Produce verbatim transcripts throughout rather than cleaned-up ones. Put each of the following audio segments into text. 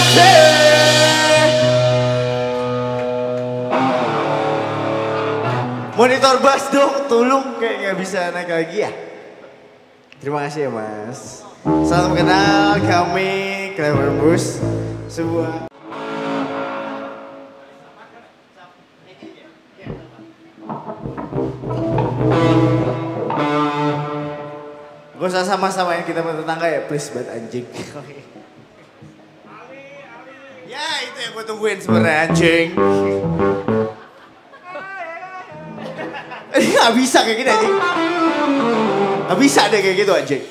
Monitor bass dong, tolong kayak nggak bisa naik lagi ya. Terima kasih ya Mas. Salam kenal, kami Clever Bus, sebuah gak usah sama-samain kita tetangga ya, please buat anjing. Ya itu yang gue tungguin sebenarnya anjing. Ini gak bisa kayak gini anjing. Gak bisa deh kayak gitu anjing.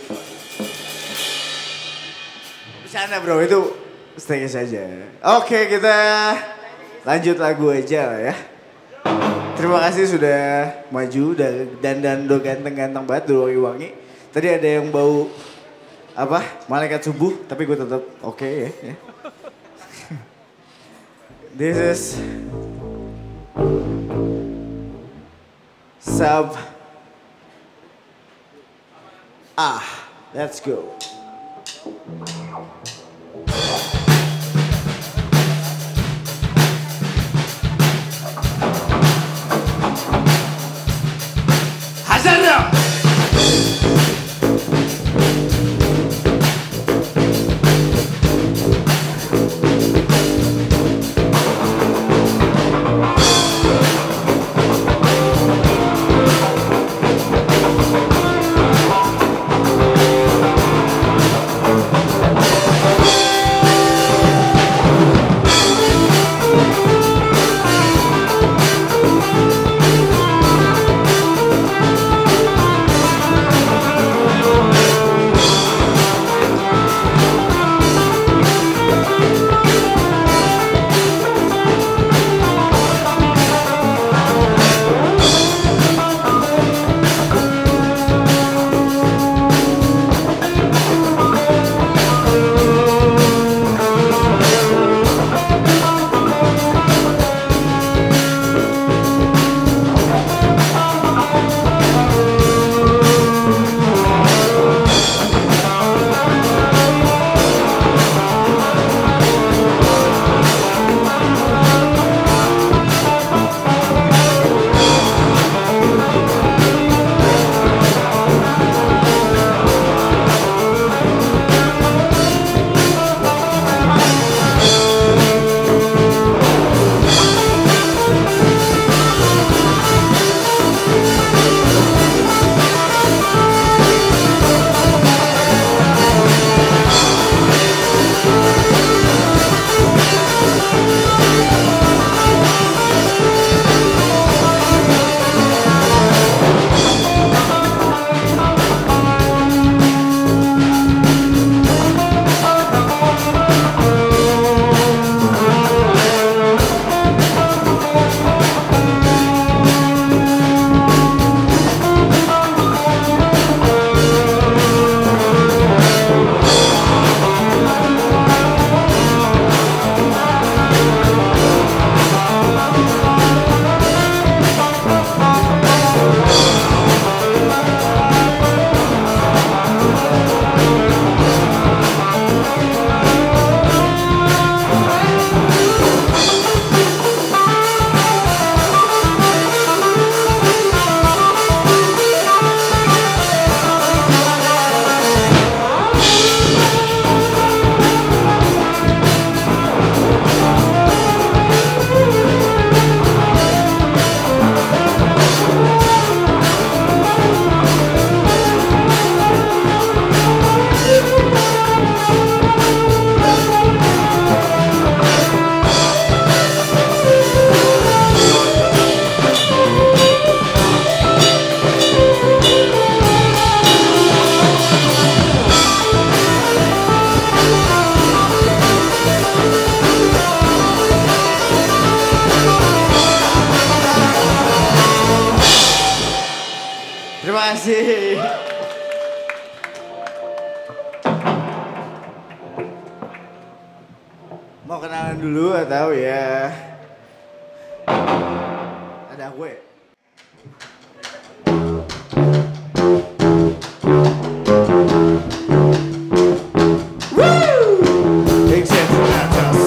Bercanda bro, itu stay saja. Oke kita lanjut lagu aja lah ya. Terima kasih sudah maju dan dan do ganteng-ganteng banget, do wangi-wangi. Tadi ada yang bau apa malaikat subuh, tapi gue tetap oke okay, ya. This is sub ah, let's go. Hazardum. Terima kasih. Mau kenalan dulu atau ya? Ada gue. Woo! Big sense of that.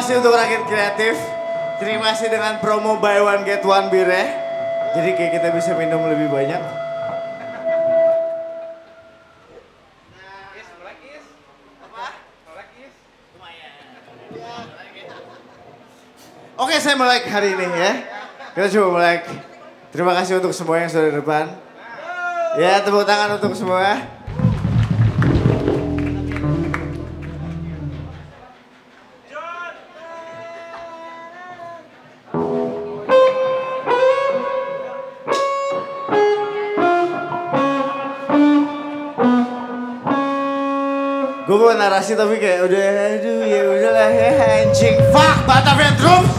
kasih untuk rakyat kreatif. Terima kasih dengan promo buy one get one beer ya. Jadi kayak kita bisa minum lebih banyak. Oke, saya melek hari ini ya. Kita coba melek. Terima kasih untuk semua yang sudah di depan. Ya, tepuk tangan untuk semua. Gue mau narasi tapi kayak udah aduh ya udahlah ya anjing. Fuck Batavian Drums.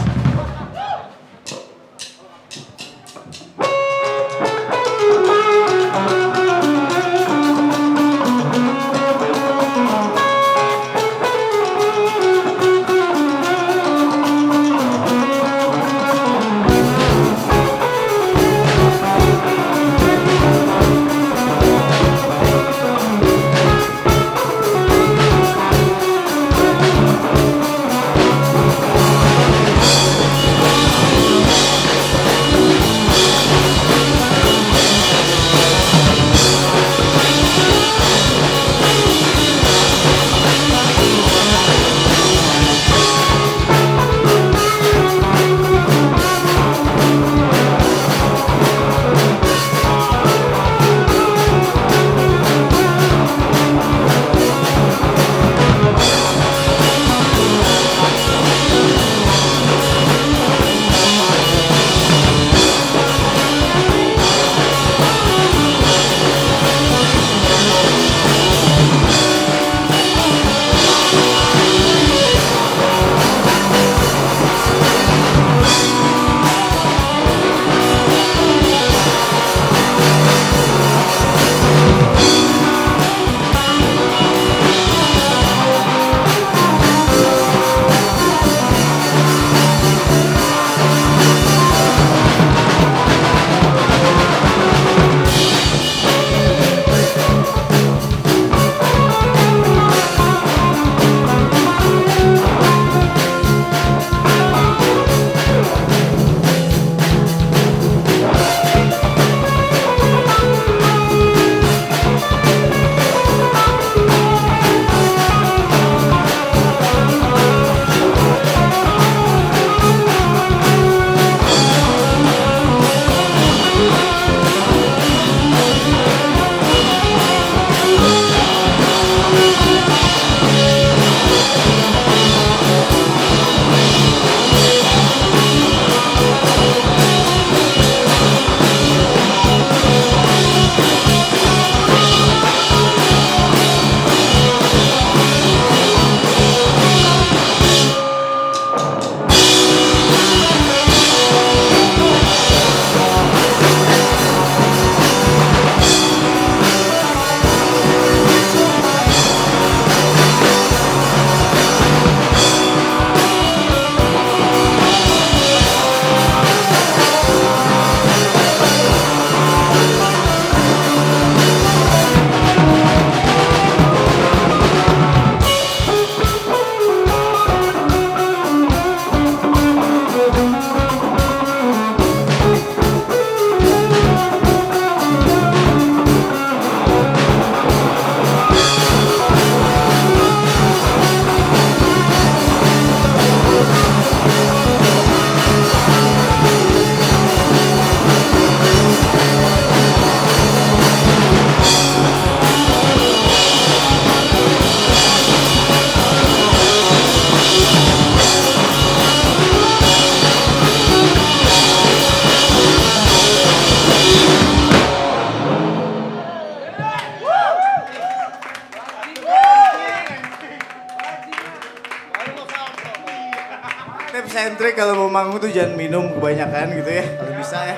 Tips and trick kalau mau manggung tuh jangan minum kebanyakan gitu ya, kalau bisa ya.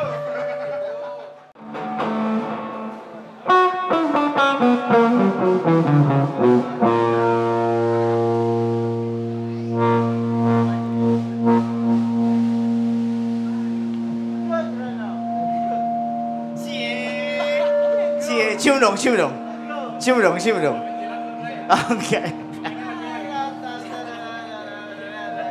Cie, cium dong, cium dong, cium dong, cium dong. Oke.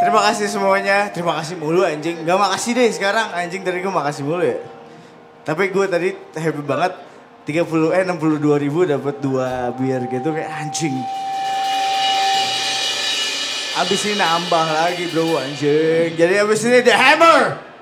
Terima kasih semuanya. Terima kasih mulu anjing. Gak makasih deh sekarang anjing dari gue makasih mulu ya. Tapi gue tadi happy banget. tiga puluh eh enam puluh dua ribu dapat dua bir gitu kayak anjing. Abis ini nambah lagi bro anjing. Jadi abis ini The Hammer.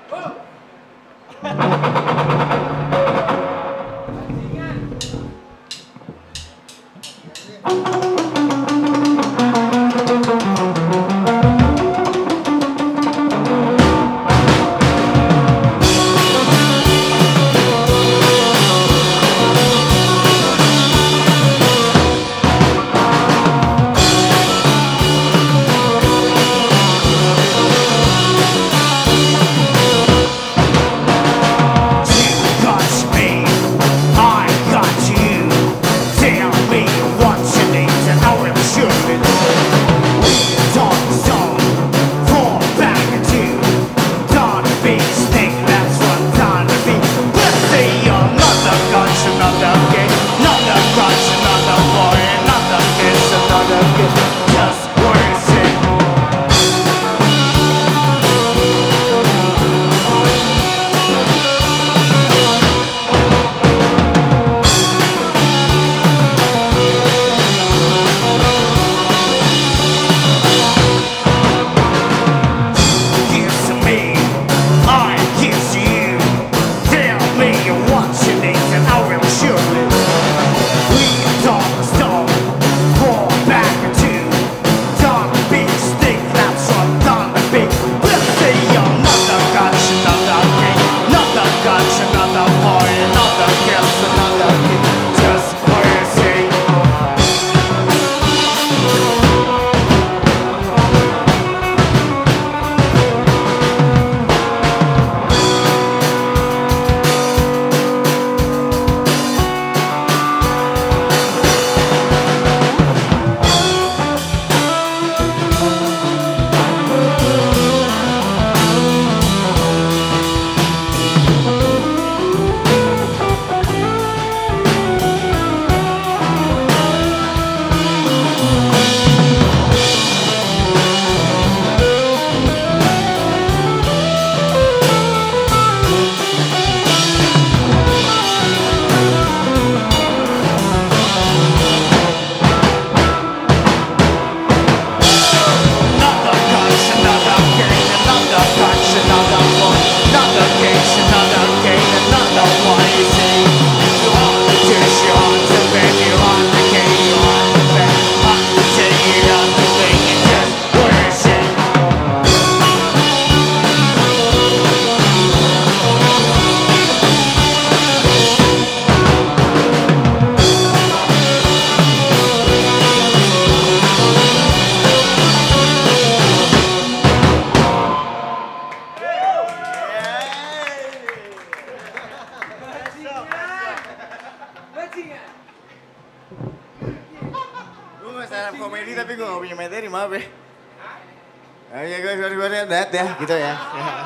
Komedi tapi gue gak punya materi, maaf ya. Oke, gue gue gue lihat ya, gitu ya.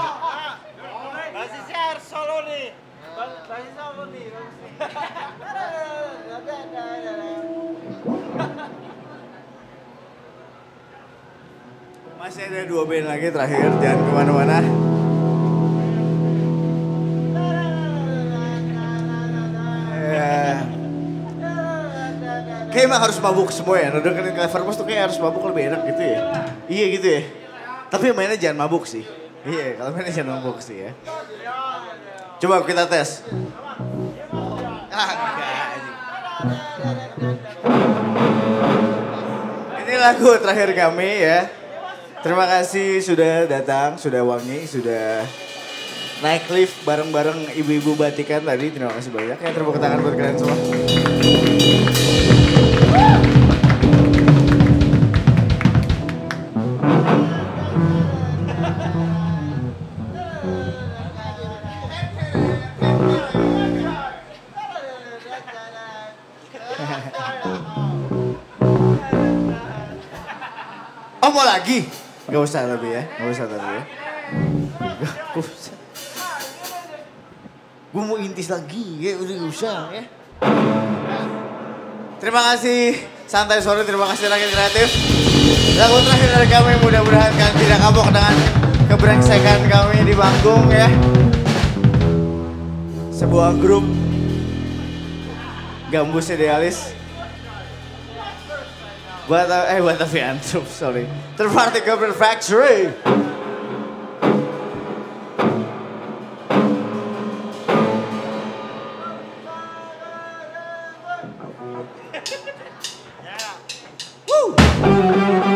Basisnya harus solo nih. Basis solo nih. Masih ada dua band lagi terakhir, jangan kemana-mana. Kayak emang harus mabuk semua ya, dengerin Clevermos tuh kayak harus mabuk lebih enak gitu ya. Iya gitu ya. Tapi mainnya jangan mabuk sih. Iya, kalau mainnya jangan mabuk sih ya. Coba kita tes. Ah, enggak. Ini lagu terakhir kami ya. Terima kasih sudah datang, sudah wangi, sudah naik lift bareng-bareng ibu-ibu batikan tadi. Terima kasih banyak ya, tepuk tangan buat kalian semua. Oh mau lagi? Gak usah tapi ya, gak usah tapi ya. Gak usah. Gue mau intis lagi, ya udah gak usah ya. Terima kasih Santai Sore, terima kasih Rakyat Kreatif. Lagu terakhir dari kami, mudah-mudahan kalian tidak kapok dengan kebrengsekan kami di panggung ya. Sebuah grup Gambus Idealis. Buat eh buat Aviantrup, sorry. Third Party Cover Factory. Woo!